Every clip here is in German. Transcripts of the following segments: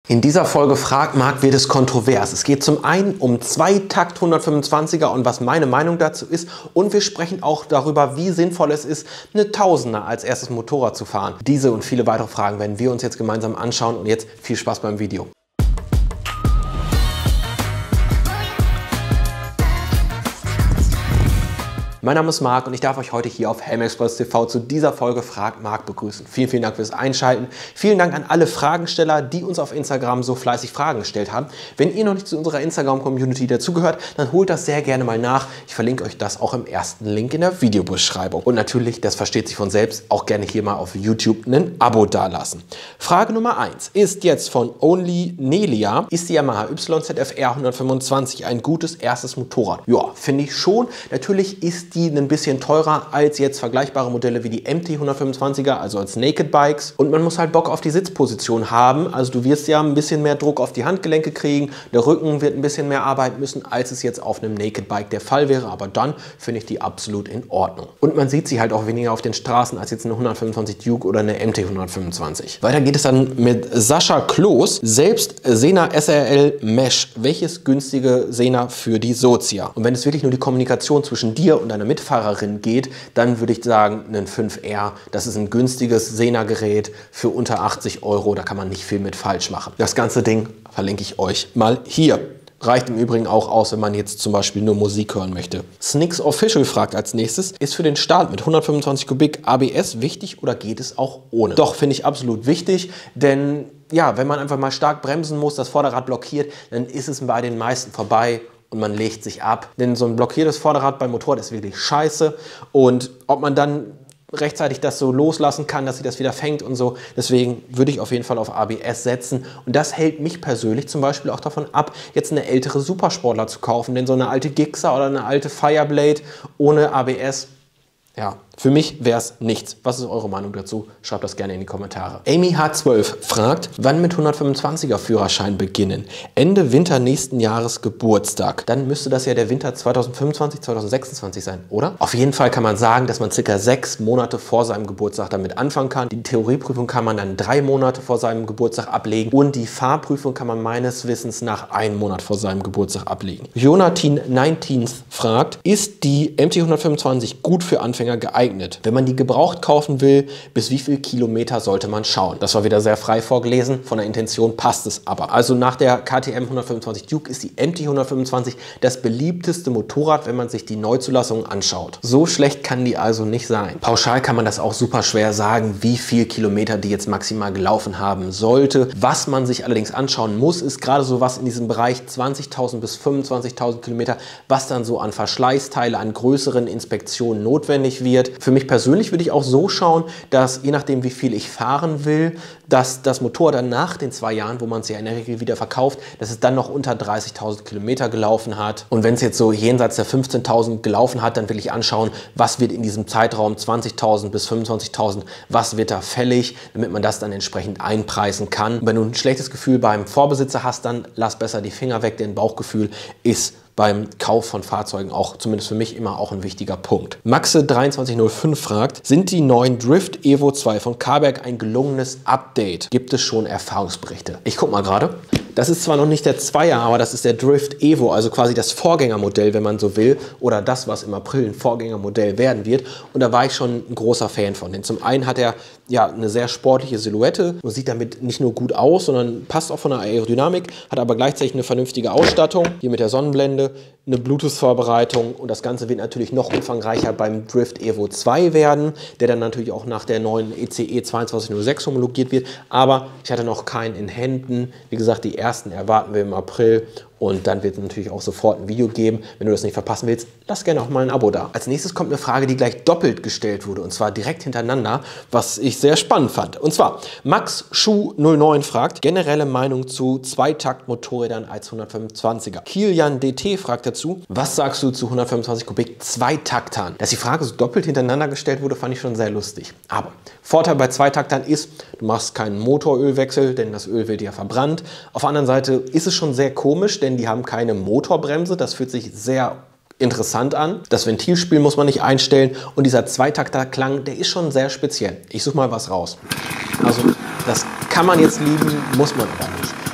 In dieser Folge Frag Marc wird es kontrovers. Es geht zum einen um Zweitakt 125er und was meine Meinung dazu ist. Und wir sprechen auch darüber, wie sinnvoll es ist, eine Tausender als erstes Motorrad zu fahren. Diese und viele weitere Fragen werden wir uns jetzt gemeinsam anschauen. Und jetzt viel Spaß beim Video. Mein Name ist Marc und ich darf euch heute hier auf Helmexpress TV zu dieser Folge Frag Marc begrüßen. Vielen Dank fürs Einschalten. Vielen Dank an alle Fragensteller, die uns auf Instagram so fleißig Fragen gestellt haben. Wenn ihr noch nicht zu unserer Instagram-Community dazugehört, dann holt das sehr gerne mal nach. Ich verlinke euch das auch im ersten Link in der Videobeschreibung. Und natürlich, das versteht sich von selbst, auch gerne hier mal auf YouTube ein Abo dalassen. Frage Nummer 1 ist jetzt von Only Nelia. Ist die Yamaha YZF-R 125 ein gutes erstes Motorrad? Ja, finde ich schon. Natürlich ist die ein bisschen teurer als jetzt vergleichbare Modelle wie die MT 125er, also als Naked Bikes. Und man muss halt Bock auf die Sitzposition haben. Also du wirst ja ein bisschen mehr Druck auf die Handgelenke kriegen. Der Rücken wird ein bisschen mehr arbeiten müssen, als es jetzt auf einem Naked Bike der Fall wäre. Aber dann finde ich die absolut in Ordnung. Und man sieht sie halt auch weniger auf den Straßen als jetzt eine 125 Duke oder eine MT 125. Weiter geht es dann mit Sascha Kloß. Selbst Sena SRL Mesh. Welches günstige Sena für die Sozia? Und wenn es wirklich nur die Kommunikation zwischen dir und deiner Mitfahrerin geht, dann würde ich sagen, ein 5R. Das ist ein günstiges Sena-Gerät für unter 80 Euro. Da kann man nicht viel mit falsch machen. Das ganze Ding verlinke ich euch mal hier. Reicht im Übrigen auch aus, wenn man jetzt zum Beispiel nur Musik hören möchte. Snicks Official fragt als nächstes, ist für den Start mit 125 Kubik ABS wichtig oder geht es auch ohne? Doch, finde ich absolut wichtig, denn ja, wenn man einfach mal stark bremsen muss, das Vorderrad blockiert, dann ist es bei den meisten vorbei. Und man legt sich ab. Denn so ein blockiertes Vorderrad beim Motorrad ist wirklich scheiße. Und ob man dann rechtzeitig das so loslassen kann, dass sie das wieder fängt und so. Deswegen würde ich auf jeden Fall auf ABS setzen. Und das hält mich persönlich zum Beispiel auch davon ab, jetzt eine ältere Supersportler zu kaufen. Denn so eine alte Gixxer oder eine alte Fireblade ohne ABS, ja, für mich wäre es nichts. Was ist eure Meinung dazu? Schreibt das gerne in die Kommentare. Amy H12 fragt, wann mit 125er Führerschein beginnen? Ende Winter nächsten Jahres Geburtstag. Dann müsste das ja der Winter 2025, 2026 sein, oder? Auf jeden Fall kann man sagen, dass man ca. 6 Monate vor seinem Geburtstag damit anfangen kann. Die Theorieprüfung kann man dann 3 Monate vor seinem Geburtstag ablegen und die Fahrprüfung kann man meines Wissens nach 1 Monat vor seinem Geburtstag ablegen. Jonatin 19th fragt, ist die MT 125 gut für Anfänger geeignet? Wenn man die gebraucht kaufen will, bis wie viel Kilometer sollte man schauen? Das war wieder sehr frei vorgelesen, von der Intention passt es aber. Also nach der KTM 125 Duke ist die MT 125 das beliebteste Motorrad, wenn man sich die Neuzulassungen anschaut. So schlecht kann die also nicht sein. Pauschal kann man das auch super schwer sagen, wie viel Kilometer die jetzt maximal gelaufen haben sollte. Was man sich allerdings anschauen muss, ist gerade so was in diesem Bereich 20.000 bis 25.000 Kilometer, was dann so an Verschleißteile, an größeren Inspektionen notwendig wird. Für mich persönlich würde ich auch so schauen, dass je nachdem, wie viel ich fahren will, dass das Motorrad dann nach den 2 Jahren, wo man es ja in der Regel wieder verkauft, dass es dann noch unter 30.000 Kilometer gelaufen hat. Und wenn es jetzt so jenseits der 15.000 gelaufen hat, dann will ich anschauen, was wird in diesem Zeitraum 20.000 bis 25.000, was wird da fällig, damit man das dann entsprechend einpreisen kann. Und wenn du ein schlechtes Gefühl beim Vorbesitzer hast, dann lass besser die Finger weg, denn Bauchgefühl ist beim Kauf von Fahrzeugen auch, zumindest für mich, immer auch ein wichtiger Punkt. Maxe2305 fragt, sind die neuen Drift Evo 2 von Carberg ein gelungenes Update? Gibt es schon Erfahrungsberichte? Ich guck mal gerade. Das ist zwar noch nicht der 2er, aber das ist der Drift Evo, also quasi das Vorgängermodell, wenn man so will, oder das, was im April ein Vorgängermodell werden wird. Und da war ich schon ein großer Fan von. Denn zum einen hat er ja eine sehr sportliche Silhouette und sieht damit nicht nur gut aus, sondern passt auch von der Aerodynamik, hat aber gleichzeitig eine vernünftige Ausstattung, hier mit der Sonnenblende, eine Bluetooth-Vorbereitung und das Ganze wird natürlich noch umfangreicher beim Drift Evo 2 werden, der dann natürlich auch nach der neuen ECE 2206 homologiert wird, aber ich hatte noch keinen in Händen. Wie gesagt, die ersten erwarten wir im April. Und dann wird es natürlich auch sofort ein Video geben. Wenn du das nicht verpassen willst, lass gerne auch mal ein Abo da. Als nächstes kommt eine Frage, die gleich doppelt gestellt wurde. Und zwar direkt hintereinander, was ich sehr spannend fand. Und zwar, Max Schuh 09 fragt, generelle Meinung zu Zweitakt-Motorrädern als 125er. Kilian DT fragt dazu, was sagst du zu 125 Kubik Zweitaktern? Dass die Frage so doppelt hintereinander gestellt wurde, fand ich schon sehr lustig. Aber Vorteil bei Zweitaktern ist, du machst keinen Motorölwechsel, denn das Öl wird ja verbrannt. Auf der anderen Seite ist es schon sehr komisch, denn die haben keine Motorbremse. Das fühlt sich sehr interessant an. Das Ventilspiel muss man nicht einstellen und dieser Zweitakter-Klang, der ist schon sehr speziell. Ich suche mal was raus. Also das kann man jetzt lieben, muss man aber nicht.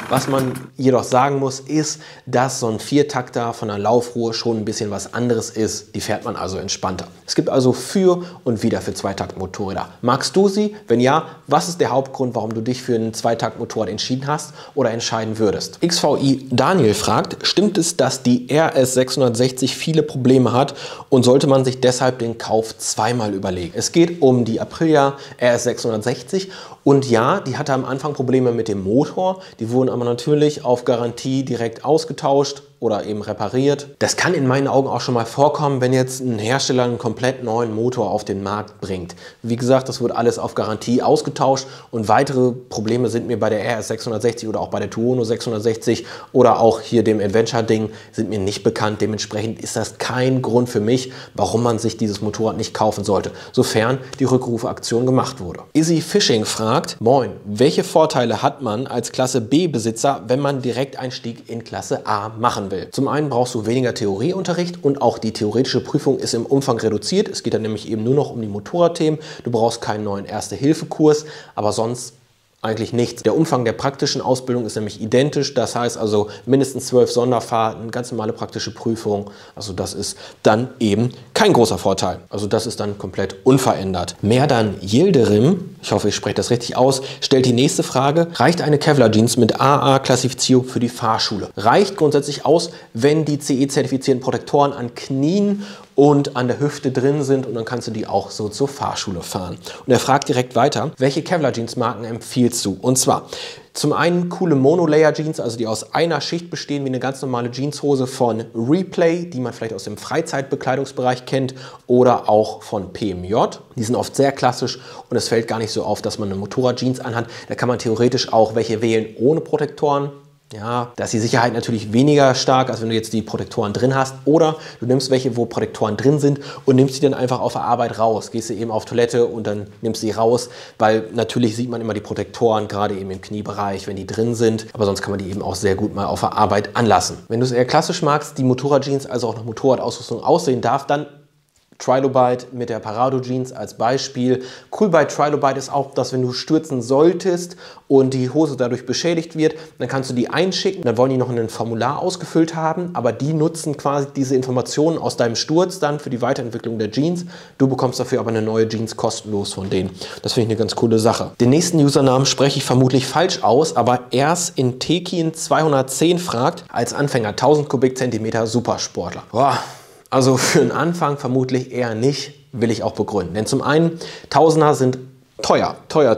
Was man jedoch sagen muss, ist, dass so ein Viertakter von der Laufruhe schon ein bisschen was anderes ist. Die fährt man also entspannter. Es gibt also für und wieder für Zweitaktmotorräder. Magst du sie? Wenn ja, was ist der Hauptgrund, warum du dich für ein Zweitaktmotorrad entschieden hast oder entscheiden würdest? XVI Daniel fragt, stimmt es, dass die RS 660 viele Probleme hat und sollte man sich deshalb den Kauf zweimal überlegen? Es geht um die Aprilia RS 660 und ja, die hatte am Anfang Probleme mit dem Motor. Die wurden aber natürlich auf Garantie direkt ausgetauscht oder eben repariert. Das kann in meinen Augen auch schon mal vorkommen, wenn jetzt ein Hersteller einen komplett neuen Motor auf den Markt bringt. Wie gesagt, das wird alles auf Garantie ausgetauscht und weitere Probleme sind mir bei der RS 660 oder auch bei der Tuono 660 oder auch hier dem Adventure-Ding sind mir nicht bekannt. Dementsprechend ist das kein Grund für mich, warum man sich dieses Motorrad nicht kaufen sollte, sofern die Rückrufaktion gemacht wurde. Easy Fishing fragt, moin, welche Vorteile hat man als Klasse B-Besitzer, wenn man Direkteinstieg in Klasse A machen will? Zum einen brauchst du weniger Theorieunterricht und auch die theoretische Prüfung ist im Umfang reduziert. Es geht dann nämlich eben nur noch um die Motorradthemen. Du brauchst keinen neuen Erste-Hilfe-Kurs, aber sonst eigentlich nichts. Der Umfang der praktischen Ausbildung ist nämlich identisch. Das heißt also mindestens 12 Sonderfahrten, ganz normale praktische Prüfung. Also das ist dann eben kein großer Vorteil. Also das ist dann komplett unverändert. Merdan Yildirim, ich hoffe, ich spreche das richtig aus, stellt die nächste Frage. Reicht eine Kevlar Jeans mit AA-Klassifizierung für die Fahrschule? Reicht grundsätzlich aus, wenn die CE-zertifizierten Protektoren an Knien und an der Hüfte drin sind und dann kannst du die auch so zur Fahrschule fahren. Und er fragt direkt weiter, welche Kevlar Jeans Marken empfiehlst du? Und zwar zum einen coole Monolayer Jeans, also die aus einer Schicht bestehen, wie eine ganz normale Jeanshose von Replay, die man vielleicht aus dem Freizeitbekleidungsbereich kennt oder auch von PMJ. Die sind oft sehr klassisch und es fällt gar nicht so auf, dass man eine Motorrad-Jeans anhat. Da kann man theoretisch auch welche wählen ohne Protektoren. Ja, da ist die Sicherheit natürlich weniger stark, als wenn du jetzt die Protektoren drin hast. Oder du nimmst welche, wo Protektoren drin sind und nimmst die dann einfach auf der Arbeit raus. Gehst du eben auf Toilette und dann nimmst du sie raus, weil natürlich sieht man immer die Protektoren, gerade eben im Kniebereich, wenn die drin sind. Aber sonst kann man die eben auch sehr gut mal auf der Arbeit anlassen. Wenn du es eher klassisch magst, die Motorrad-Jeans also auch nach Motorradausrüstung aussehen darf, dann Trilobite mit der Parado Jeans als Beispiel. Cool bei Trilobite ist auch, dass wenn du stürzen solltest und die Hose dadurch beschädigt wird, dann kannst du die einschicken. Dann wollen die noch ein Formular ausgefüllt haben, aber die nutzen quasi diese Informationen aus deinem Sturz dann für die Weiterentwicklung der Jeans. Du bekommst dafür aber eine neue Jeans kostenlos von denen. Das finde ich eine ganz coole Sache. Den nächsten Usernamen spreche ich vermutlich falsch aus, aber erst in Tekin 210 fragt, als Anfänger 1000 Kubikzentimeter Supersportler. Boah. Also für den Anfang vermutlich eher nicht, will ich auch begründen. Denn zum einen, Tausender sind teuer.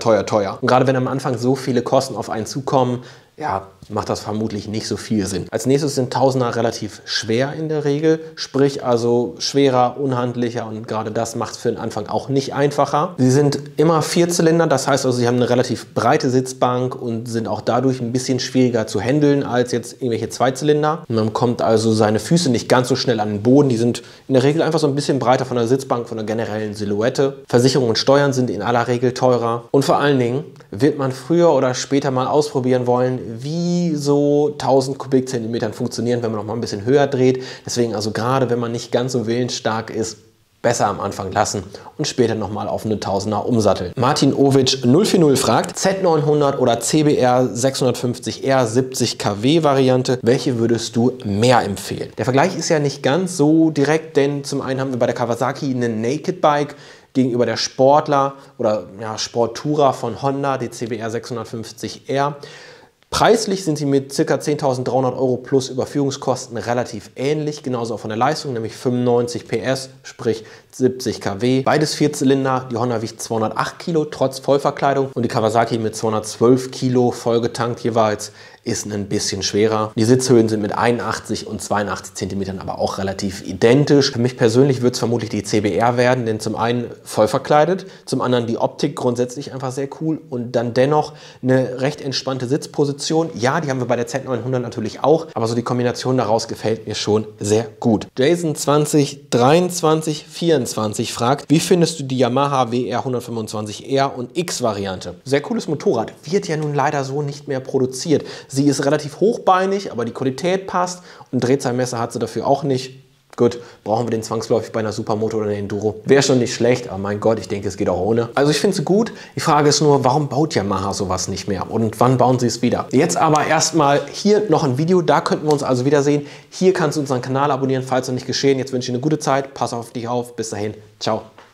Und gerade wenn am Anfang so viele Kosten auf einen zukommen, ja, macht das vermutlich nicht so viel Sinn. Als nächstes sind Tausender relativ schwer in der Regel, sprich also schwerer, unhandlicher und gerade das macht es für den Anfang auch nicht einfacher. Sie sind immer Vierzylinder, das heißt also, sie haben eine relativ breite Sitzbank und sind auch dadurch ein bisschen schwieriger zu handeln als jetzt irgendwelche Zweizylinder. Und man bekommt also seine Füße nicht ganz so schnell an den Boden, die sind in der Regel einfach so ein bisschen breiter von der Sitzbank, von der generellen Silhouette. Versicherungen und Steuern sind in aller Regel teurer und vor allen Dingen wird man früher oder später mal ausprobieren wollen, wie so 1000 Kubikzentimetern funktionieren, wenn man noch mal ein bisschen höher dreht. Deswegen also gerade, wenn man nicht ganz so willensstark ist, besser am Anfang lassen und später nochmal auf eine 1000er umsatteln. Martin Ovic 040 fragt, Z900 oder CBR 650R 70 kW Variante, welche würdest du mehr empfehlen? Der Vergleich ist ja nicht ganz so direkt, denn zum einen haben wir bei der Kawasaki einen Naked Bike gegenüber der Sportler oder ja, Sportura von Honda, die CBR 650R. Preislich sind sie mit ca. 10.300 € plus Überführungskosten relativ ähnlich, genauso auch von der Leistung, nämlich 95 PS, sprich 70 kW. Beides Vierzylinder, die Honda wiegt 208 Kilo trotz Vollverkleidung und die Kawasaki mit 212 Kilo vollgetankt jeweils ist ein bisschen schwerer. Die Sitzhöhen sind mit 81 und 82 cm aber auch relativ identisch. Für mich persönlich wird es vermutlich die CBR werden, denn zum einen voll verkleidet, zum anderen die Optik grundsätzlich einfach sehr cool und dann dennoch eine recht entspannte Sitzposition. Ja, die haben wir bei der Z900 natürlich auch, aber so die Kombination daraus gefällt mir schon sehr gut. Jason 2023-24 fragt, wie findest du die Yamaha WR 125R und X-Variante? Sehr cooles Motorrad, wird ja nun leider so nicht mehr produziert. Sie ist relativ hochbeinig, aber die Qualität passt und Drehzahlmesser hat sie dafür auch nicht. Gut, brauchen wir den zwangsläufig bei einer Supermoto oder einer Enduro? Wäre schon nicht schlecht, aber mein Gott, ich denke, es geht auch ohne. Also ich finde es gut. Die Frage ist nur, warum baut Yamaha sowas nicht mehr? Und wann bauen sie es wieder? Jetzt aber erstmal hier noch ein Video, da könnten wir uns also wiedersehen. Hier kannst du unseren Kanal abonnieren, falls noch nicht geschehen. Jetzt wünsche ich dir eine gute Zeit, pass auf dich auf, bis dahin, ciao.